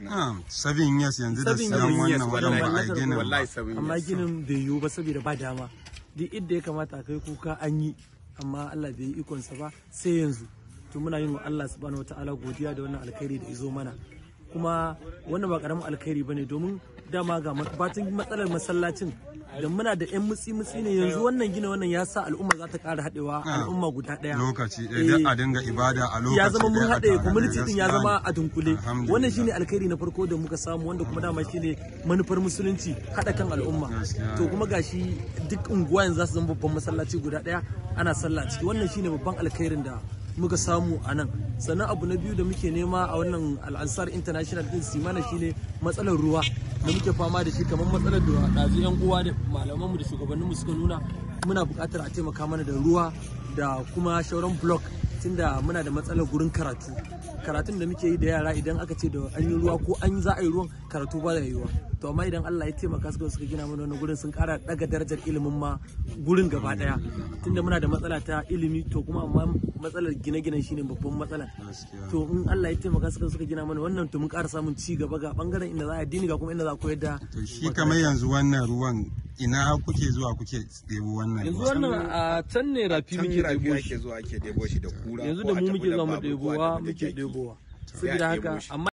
7 years yanzu da siyan wannan wajen ba a ginin ba. Amma ginin bai yiwu ba saboda ba dama. Duk inda ya kamata a kai kuka an yi, amma Allah bai yi ikonsa ba sai yanzu. To muna yin wa Allah subhanahu wataala godiya da wannan alkhairi da izo mana. Kuma wannan ba karamin alkhairi bane, domin dama ga batun matsalar masallacin da muna da yan mutsi ne, yanzu wannan gina wannan ya sa al'umma za ta ƙara haɗewa al'umma guda ɗaya lokaci ɗaya a dinga ibada a lokaci ya zama mun haɗe community din ya zama a dunkule. Wannan shine alkhairi na farko da muka samu, wanda kuma dama shine manufar musulunci, haɗa kan al'umma. To kuma gashi duk unguwa yanzu za su zama babban masallaci guda ɗaya ana sallah ciki. Wannan shine babban alkhairin da muka samu a nan. Sannan abu na biyu da muke nema a wannan al'ansar international din simana shine matsalar ruwa da muke fama da shi, kamar matsalar da ɗazu yan uwa da malamanmu da shugabanninmu suka nuna. Muna buƙatar a taimaka mana da ruwa da kuma shauran block, tunda muna da matsalar gurin karatun da muke yi da yara. Idan aka ce da an yi ruwa ko an za a yi ruwan karatu ba da yiwuwa. To amma idan Allah ya taimaka suka gina mana wannan gurin, sun ƙara daga darajar ilimin ma gurin gaba daya, tunda muna da matsala ta ilimi. To kuma amma matsalar gine-ginen shine babban matsala. To in Allah ya taimaka suka gina mana wannan, to mun ƙara samun ci gaba ga bangaren inda za a addini ga kuma inda za a koyar da. To shi kamar yanzu wannan ruwan ina kuke zuwa kuke ɗebo wannan? Yanzu wannan a can ne rafi muke ɗebo shi da kura. Yanzu da mu muke zuwa mu ɗebowa. Saboda haka amma